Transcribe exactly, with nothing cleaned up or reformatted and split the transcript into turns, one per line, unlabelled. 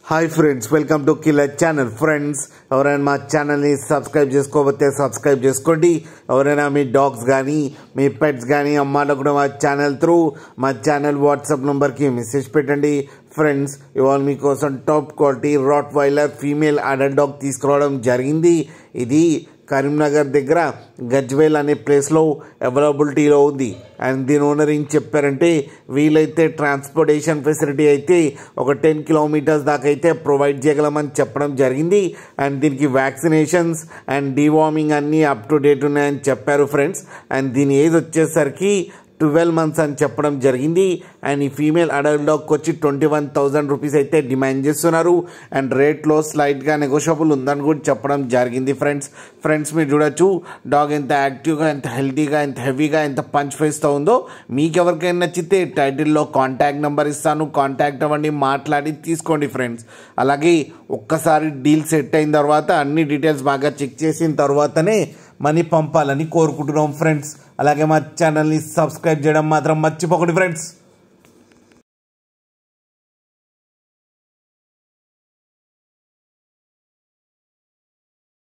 Hi friends, welcome to killer channel. Friends, ఎవరైనా మా ఛానల్ని సబ్స్క్రైబ్ చేసుకోకపోతే సబ్స్క్రైబ్ చేసుకోండి. ఎవరైనా మీ డాగ్స్ కానీ మీ పెట్స్ కానీ అమ్మాలకు కూడా మా ఛానల్ త్రూ మా ఛానల్ వాట్సాప్ నెంబర్కి మెసేజ్ పెట్టండి. ఫ్రెండ్స్, ఇవాళ మీకోసం top quality rottweiler female adult dog తీసుకురావడం జరిగింది. ఇది కరీంనగర్ దగ్గర గజ్వేల్ అనే ప్లేస్లో అవైలబిలిటీలో ఉంది. అండ్ దీని ఓనర్ ఏం చెప్పారంటే, వీలైతే ట్రాన్స్పోర్టేషన్ ఫెసిలిటీ అయితే ఒక టెన్ కిలోమీటర్స్ దాకా అయితే ప్రొవైడ్ చేయగలమని చెప్పడం జరిగింది. అండ్ దీనికి వ్యాక్సినేషన్స్ అండ్ డీవార్మింగ్ అన్నీ అప్ టు డేట్ ఉన్నాయని చెప్పారు ఫ్రెండ్స్. అండ్ దీని ఏజ్ వచ్చేసరికి ట్వెల్వ్ మంత్స్ అని చెప్పడం జరిగింది. అండ్ ఈ ఫీమేల్ అడల్ట్ డాగ్కి వచ్చి ట్వంటీ వన్ థౌజండ్ రూపీస్ అయితే డిమాండ్ చేస్తున్నారు. అండ్ రేట్లో స్లైట్గా నెగోషియబుల్ ఉందని కూడా చెప్పడం జరిగింది. ఫ్రెండ్స్ ఫ్రెండ్స్ మీరు చూడొచ్చు డాగ్ ఎంత యాక్టివ్గా, ఎంత హెల్తీగా, ఎంత హెవీగా, ఎంత పంచ్ ఫేస్తో ఉందో. మీకు ఎవరికైనా నచ్చితే టైటిల్లో కాంటాక్ట్ నెంబర్ ఇస్తాను, కాంటాక్ట్ అవ్వండి, మాట్లాడి తీసుకోండి ఫ్రెండ్స్. అలాగే ఒక్కసారి డీల్ సెట్ అయిన తర్వాత అన్ని డీటెయిల్స్ బాగా చెక్ చేసిన తర్వాతనే మనీ పంపాలని కోరుకుంటున్నాం ఫ్రెండ్స్. అలాగే మా ఛానల్ని సబ్స్క్రైబ్ చేయడం మాత్రం మర్చిపోకండి ఫ్రెండ్స్.